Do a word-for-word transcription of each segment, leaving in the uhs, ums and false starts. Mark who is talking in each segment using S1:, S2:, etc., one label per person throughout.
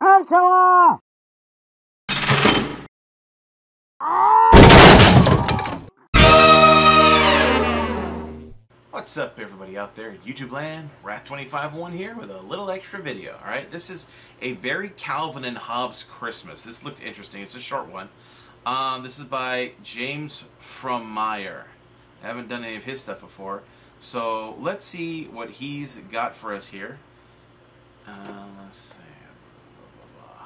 S1: Angela!
S2: What's up, everybody out there at YouTube land? Wrath twenty-five one here with a little extra video. Alright, this is a very Calvin and Hobbes Christmas. This looked interesting. It's a short one. Um, this is by James Frommeyer. I haven't done any of his stuff before. So let's see what he's got for us here. Um, let's see. Blah, blah, blah.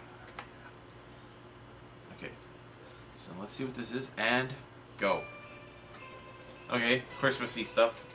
S2: Okay, so let's see what this is and go. Okay, Christmassy stuff.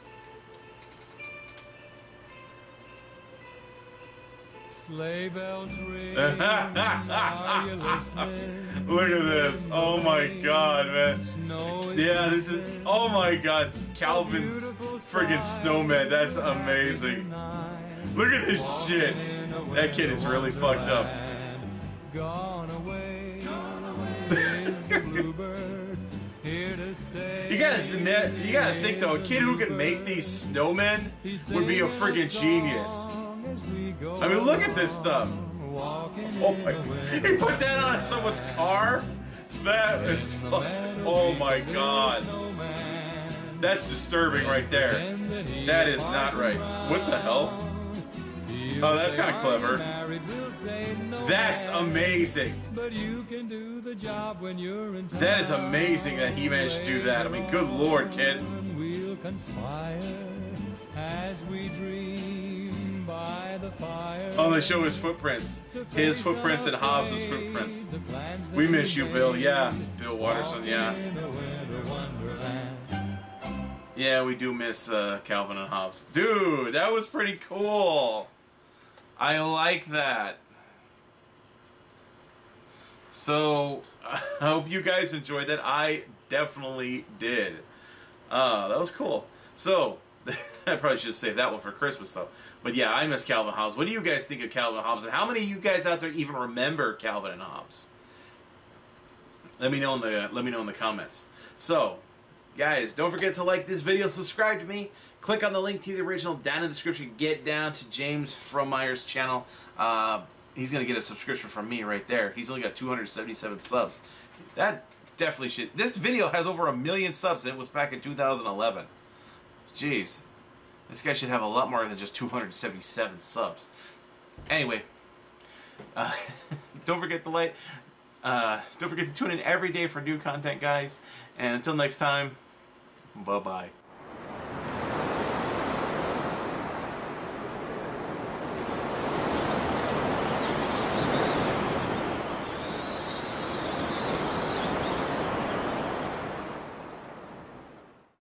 S3: Sleigh bells ring, are you listening?
S2: Look at this. Oh my god, man. Yeah, this is, oh my god, Calvin's friggin' snowman. That's amazing. Look at this shit. That kid is really fucked up.
S3: Gone away, is the bluebird here to stay.
S2: You gotta, you gotta think though, a kid who can make these snowmen would be a friggin' genius. I mean, look at this stuff. Oh my god. He put that on someone's car? That is fucking, oh my god. That's disturbing right there. That is not right. What the hell? Oh, that's kind of clever. That's amazing. That is amazing that he managed to do that. I mean, good lord, kid. Oh, they show his footprints. His footprints and Hobbes' footprints. We miss you, Bill. Yeah. Bill Watterson, yeah. Yeah, we do miss uh, Calvin and Hobbes. Dude, that was pretty cool. I like that. So, I hope you guys enjoyed that. I definitely did. Uh, that was cool. So, I probably should save that one for Christmas, though. But yeah, I miss Calvin and Hobbes. What do you guys think of Calvin and Hobbes? And how many of you guys out there even remember Calvin and Hobbes? Let me know in the let me know in the comments. So, guys, don't forget to like this video, subscribe to me, click on the link to the original down in the description. Get down to James Frommeyer's channel. Uh, he's gonna get a subscription from me right there. He's only got two hundred seventy-seven subs. That definitely should. This video has over a million subs. And it was back in two thousand eleven. Jeez. This guy should have a lot more than just two hundred seventy-seven subs. Anyway, uh, don't forget to like, uh, don't forget to tune in every day for new content, guys. And until next time, bye bye.